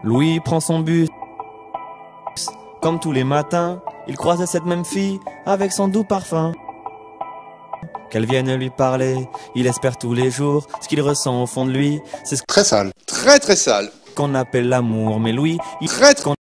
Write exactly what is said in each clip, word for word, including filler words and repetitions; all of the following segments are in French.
Louis prend son bus. Comme tous les matins, il croise cette même fille avec son doux parfum. Qu'elle vienne lui parler, il espère tous les jours ce qu'il ressent au fond de lui. C'est ce Très sale, très très sale. qu'on appelle l'amour. Mais Louis, il Très très...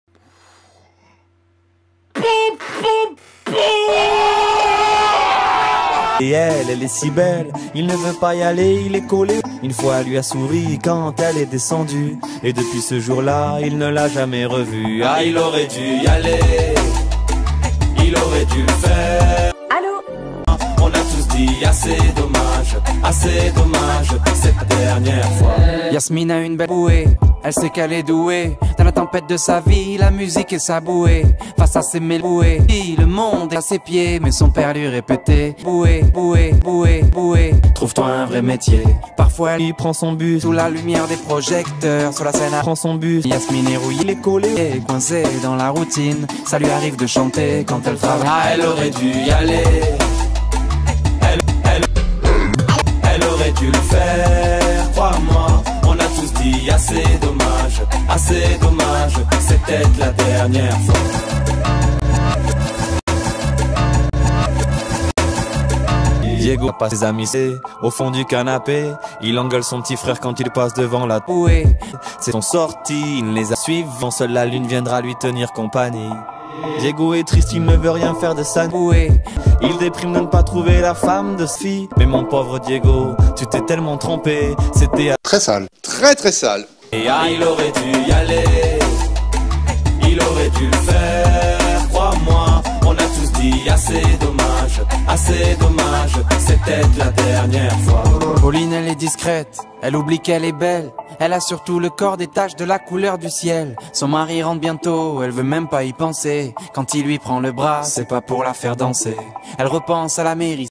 Et elle, elle est si belle, il ne veut pas y aller, il est collé. Une fois elle lui a souri quand elle est descendue. Et depuis ce jour-là, il ne l'a jamais revue. Ah, il aurait dû y aller, il aurait dû le faire. Allô? On a tous dit assez dommage, assez dommage, cette dernière fois. Yasmine a une belle bouée, elle sait qu'elle est douée. Dans la tempête de sa vie, la musique est sa bouée. Face à ses mélouées, le monde est à ses pieds. Mais son père lui répétait: bouée, bouée, bouée, bouée, trouve-toi un vrai métier. Parfois elle Il prend son bus, sous la lumière des projecteurs, sur la scène à prend son bus. Yasmine est rouillée, Il est collé, coincée dans la routine. Ça lui arrive de chanter quand elle travaille. ah, elle aurait dû y aller. Elle, elle, elle aurait dû le faire, crois-moi. On a tous dit assez dommage, assez dommage, c'était la dernière fois. Diego passe ses amis, c'est au fond du canapé. Il engueule son petit frère quand il passe devant la Bouée, C'est son sortie, il les a suivants. Seule la lune viendra lui tenir compagnie. Diego est triste, il ne veut rien faire de sa bouée, Il déprime de ne pas trouver la femme de ce fille. Mais mon pauvre Diego, tu t'es tellement trompé. C'était à... Très sale, très très sale. Et ah, il aurait dû y aller, il aurait dû le faire, crois-moi. On a tous dit assez dommage, assez dommage, c'était la dernière fois. Pauline elle est discrète, elle oublie qu'elle est belle. Elle a surtout le corps des taches de la couleur du ciel. Son mari rentre bientôt, elle veut même pas y penser. Quand il lui prend le bras, c'est pas pour la faire danser. Elle repense à la mairie.